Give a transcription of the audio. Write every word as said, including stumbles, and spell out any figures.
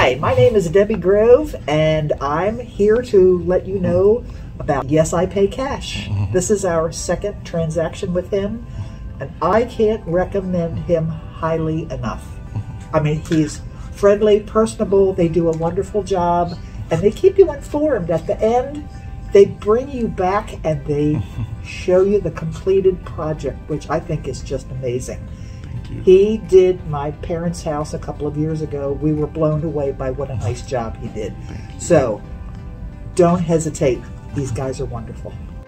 Hi, my name is Debbie Grove, and I'm here to let you know about Yes, I Pay Cash. This is our second transaction with him, and I can't recommend him highly enough. I mean, he's friendly, personable, they do a wonderful job, and they keep you informed. At the end, they bring you back and they show you the completed project, which I think is just amazing. He did my parents' house a couple of years ago. We were blown away by what a nice job he did. So don't hesitate. These guys are wonderful.